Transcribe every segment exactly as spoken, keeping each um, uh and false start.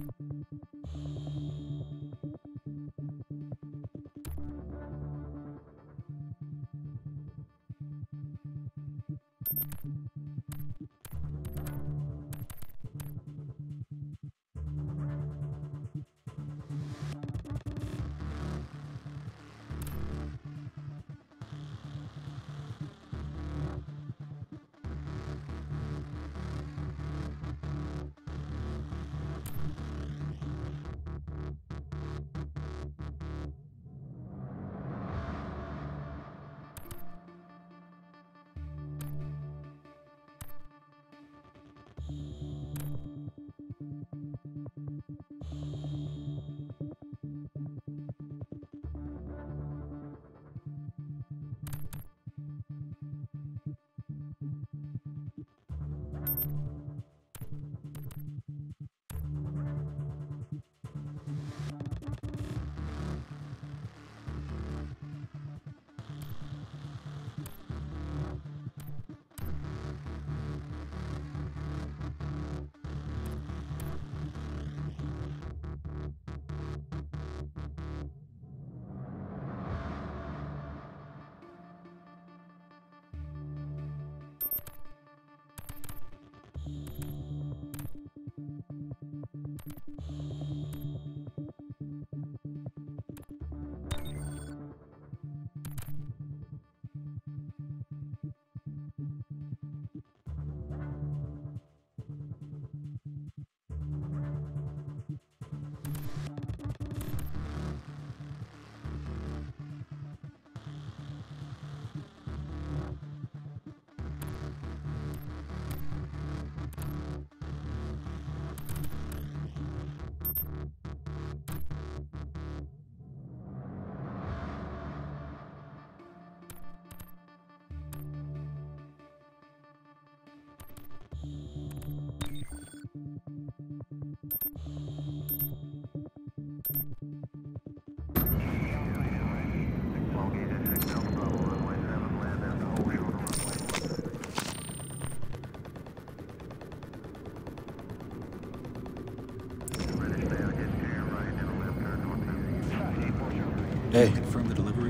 Hey. Confirm the delivery.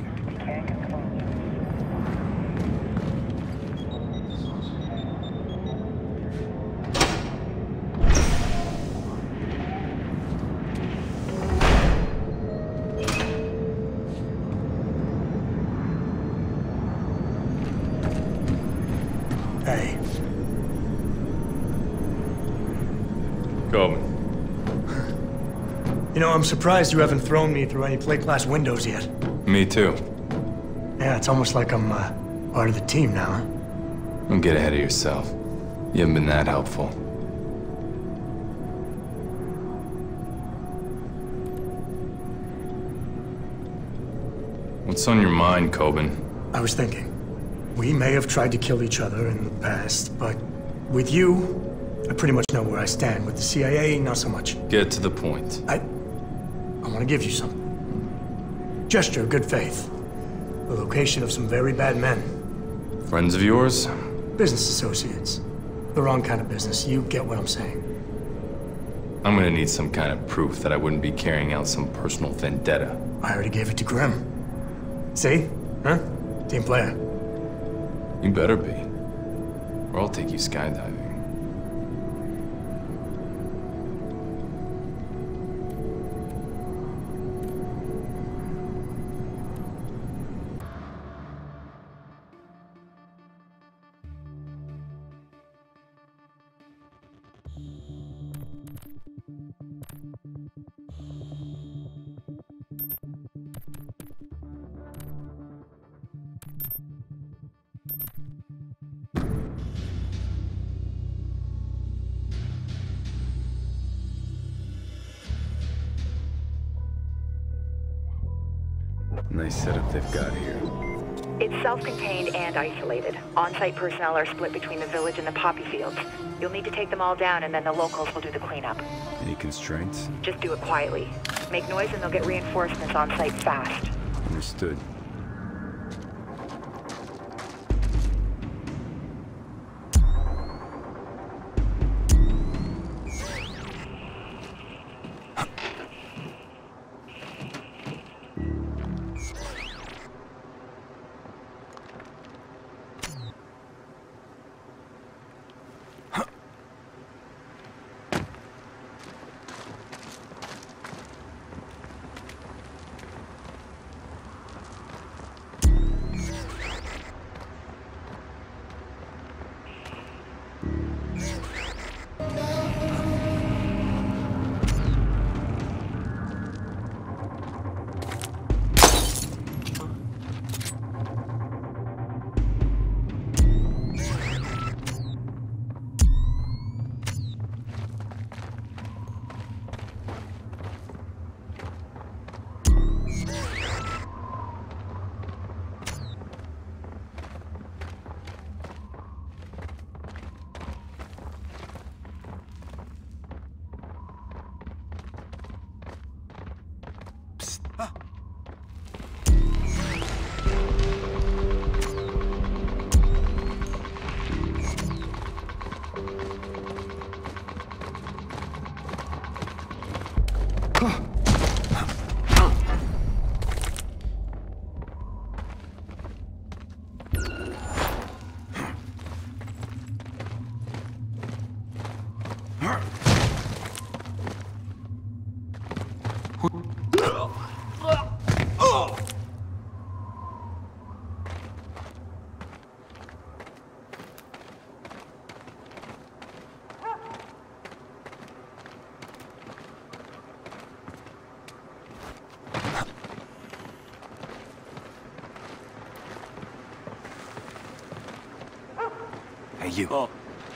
Hey. Kobin. You know, I'm surprised you haven't thrown me through any plate glass windows yet. Me too. Yeah, it's almost like I'm uh, part of the team now, huh? Don't get ahead of yourself. You haven't been that helpful. What's on your mind, Kobin? I was thinking, we may have tried to kill each other in the past, but with you, I pretty much know where I stand. With the C I A, not so much. Get to the point. I... I want to give you something. Gesture of good faith. The location of some very bad men. Friends of yours? Business associates. The wrong kind of business. You get what I'm saying. I'm gonna need some kind of proof that I wouldn't be carrying out some personal vendetta. I already gave it to Grim. See? Huh? Team player. You better be. Or I'll take you skydiving. Nice setup they've got here. It's self-contained and isolated. On-site personnel are split between the village and the poppy fields. You'll need to take them all down, and then the locals will do the cleanup. Any constraints? Just do it quietly. Make noise and they'll get reinforcements on-site fast. Understood. Hey, you. Oh.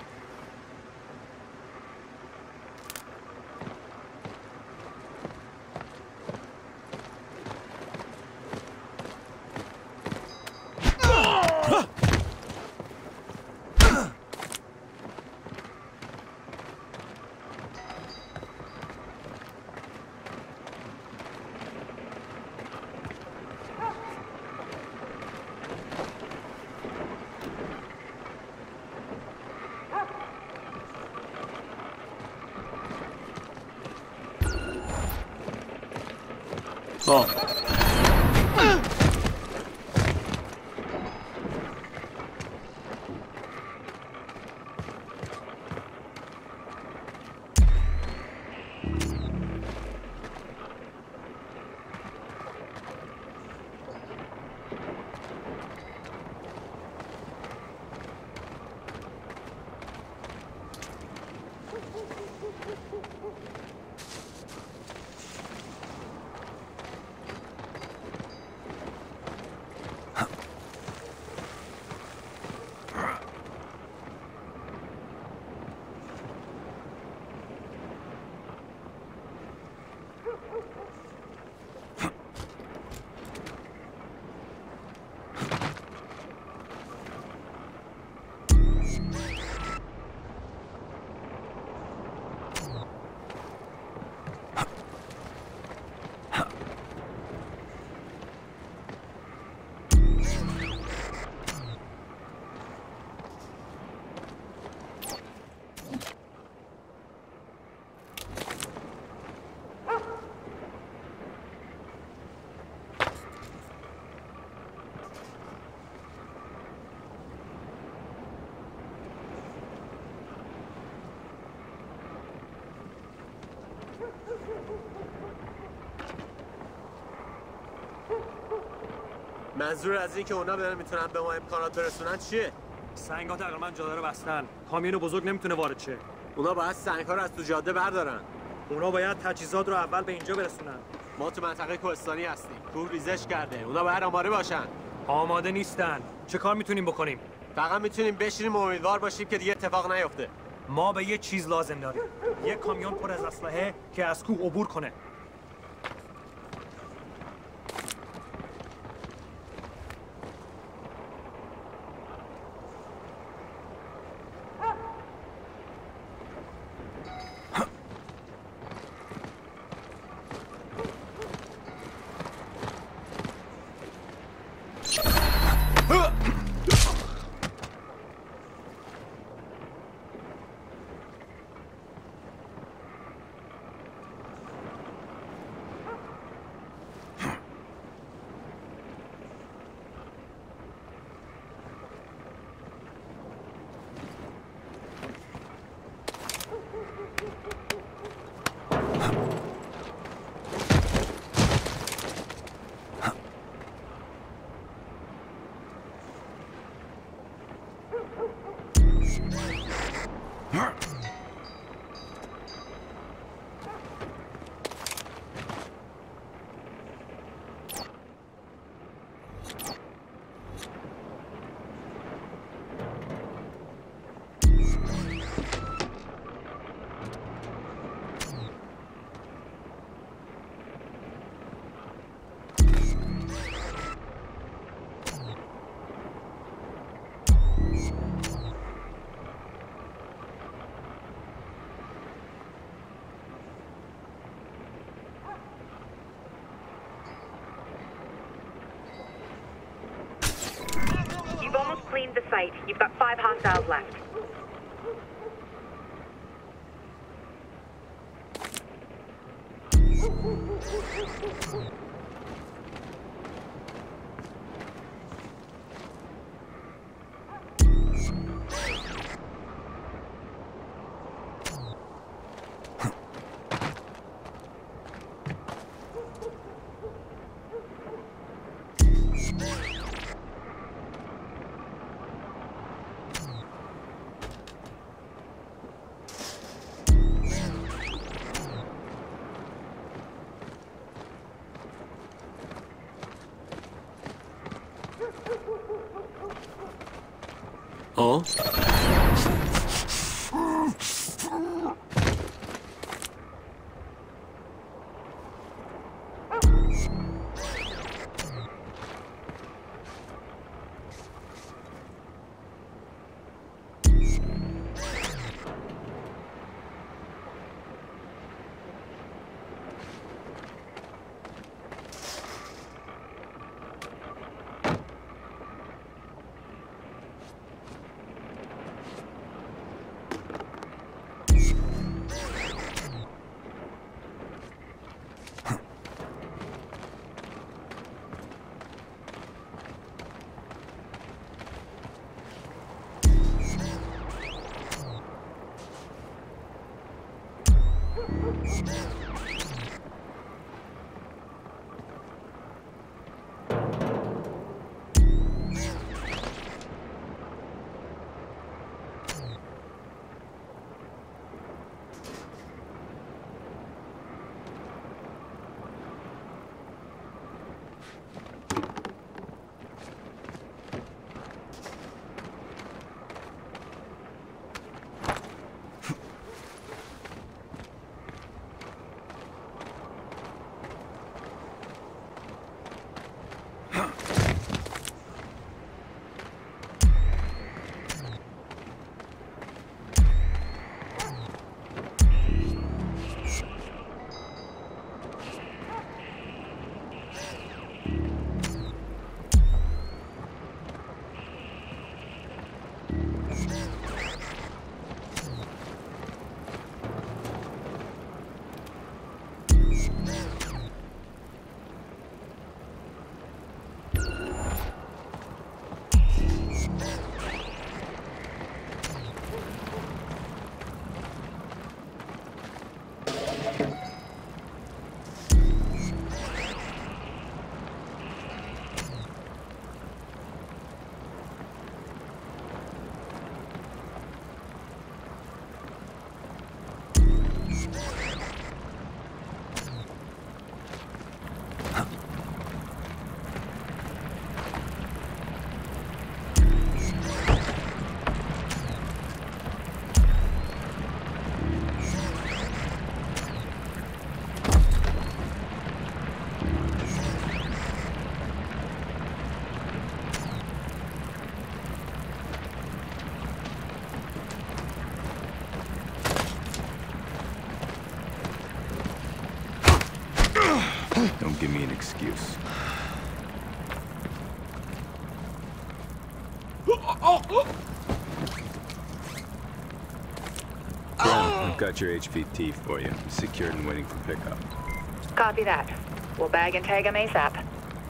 Oh. منظور از این که اونا برن میتونن به ما امکانات برسونن چیه؟ سنگ‌ها تقریبا جاده رو بستن. کامیون بزرگ نمیتونه وارد شه. اونا باید سنگ‌ها رو از تو جاده بردارن. اونا باید تجهیزات رو اول به اینجا برسونن. ما تو منطقه کوهستانی هستیم. کوه ریزش کرده. اونا باید آماده باشن. آماده نیستن. چه کار میتونیم بکنیم؟ فقط میتونیم بشینیم و امیدوار باشیم که دیگه اتفاق نیفته. ما به یه چیز لازم داریم. یه کامیون پر از اسلحه که از کوه عبور کنه. You've almost cleaned the site. You've got five hostiles left. Huh? Don't give me an excuse. I've got your H V T for you. Secured and waiting for pickup. Copy that. We'll bag and tag him ASAP.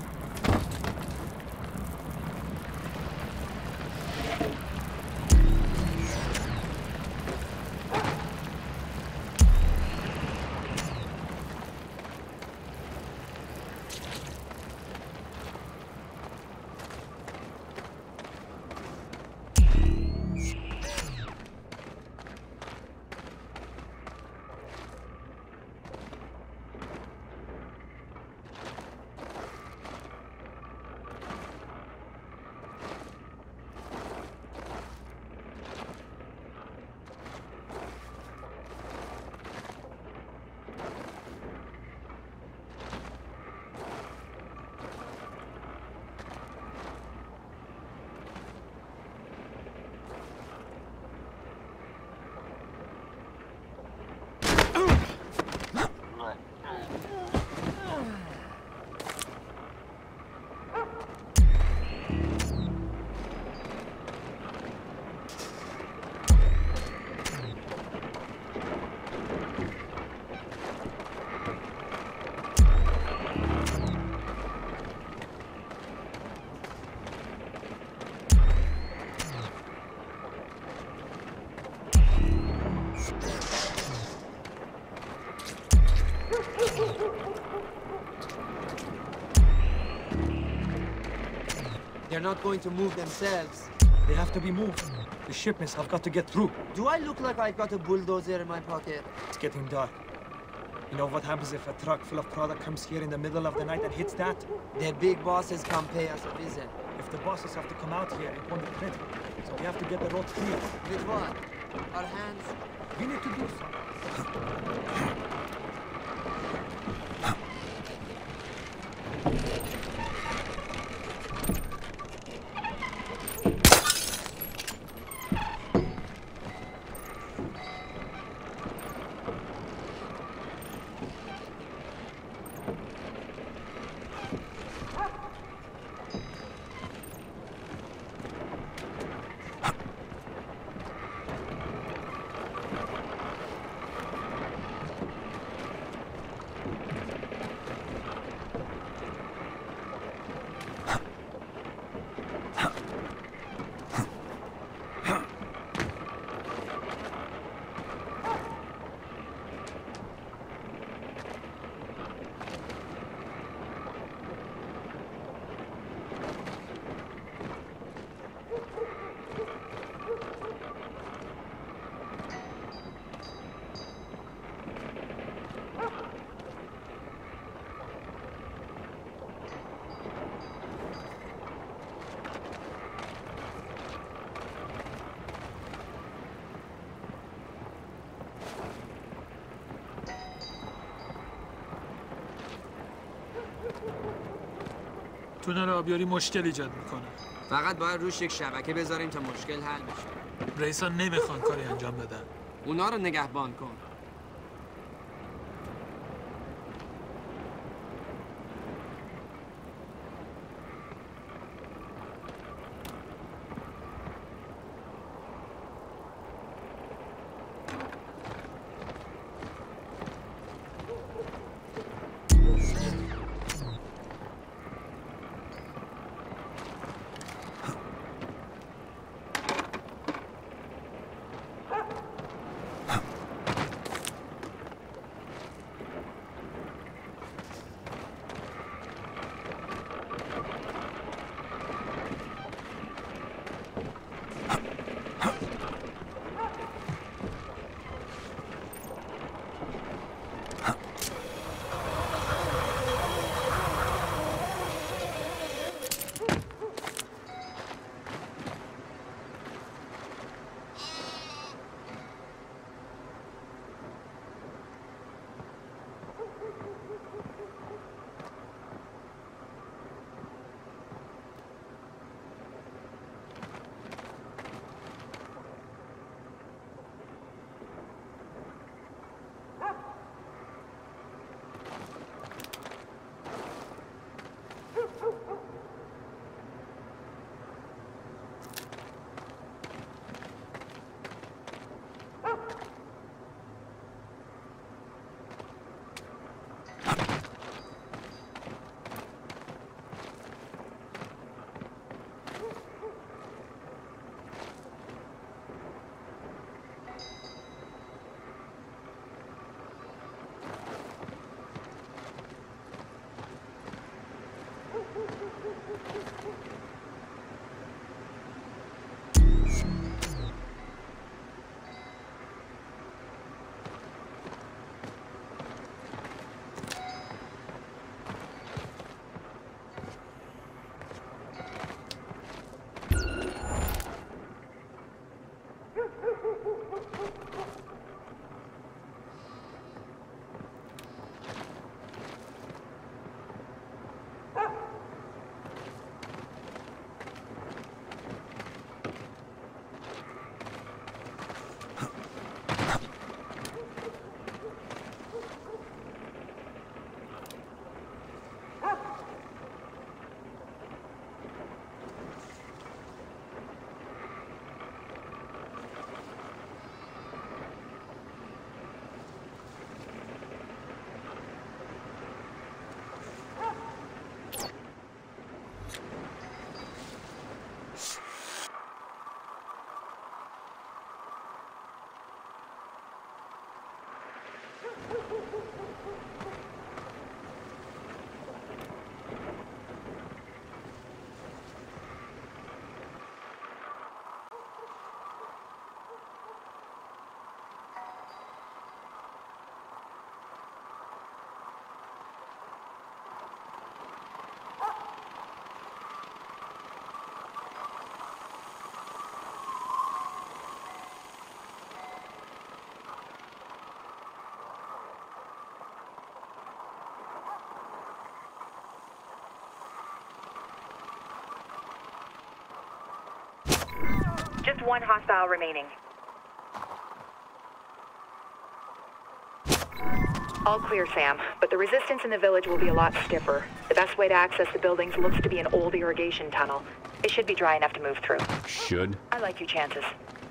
They're not going to move themselves. They have to be moved. The shipments have got to get through. Do I look like I've got a bulldozer in my pocket? It's getting dark. You know what happens if a truck full of product comes here in the middle of the night and hits that? Their big bosses come pay us a visit. If if the bosses have to come out here, it won't be pretty. So we have to get the road clear. With what? Our hands? We need to do something. تونل آبیاری مشکل ایجاد میکنه. فقط باید روش یک شبکه بذاریم تا مشکل حل بشه. رئیسان نمیخوان کاری انجام بدن. اونا رو نگهبان کن. Just one hostile remaining. All clear, Sam, but the resistance in the village will be a lot stiffer. The best way to access the buildings looks to be an old irrigation tunnel. It should be dry enough to move through. Should? I like your chances.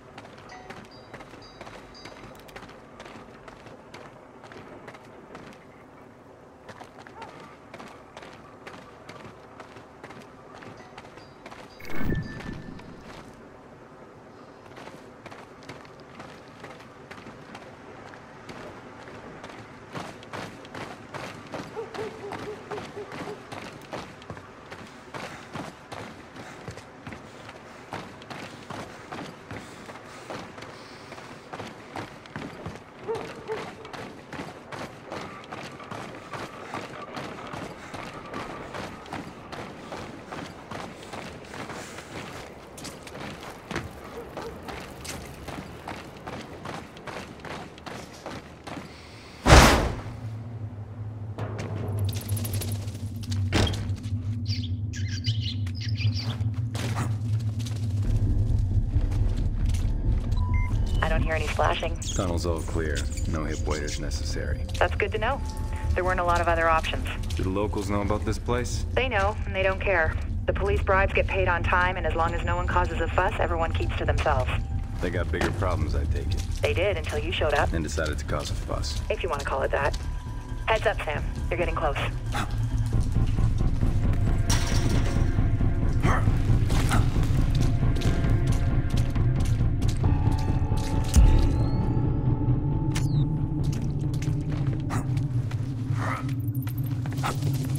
Hear any splashing. Tunnel's all clear. No hip waders necessary. That's good to know. There weren't a lot of other options. Do the locals know about this place? They know, and they don't care. The police bribes get paid on time, and as long as no one causes a fuss, everyone keeps to themselves. They got bigger problems, I take it. They did until you showed up. And decided to cause a fuss. If you want to call it that. Heads up, Sam. You're getting close. Huh.